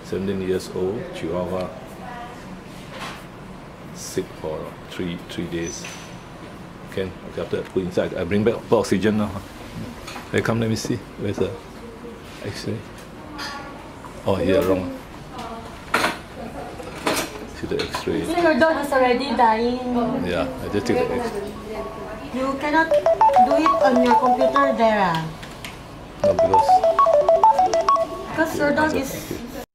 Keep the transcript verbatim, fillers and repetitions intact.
seventeen years old, Chihuahua, sick for three three days. Can okay, after that put inside. I bring back put oxygen now. Hey, come let me see. Where's the X-ray? Oh, here wrong. See the X-ray. So your dog is already dying. Yeah, I just take the X-ray. You cannot do it on your computer there. No, because Because your dog is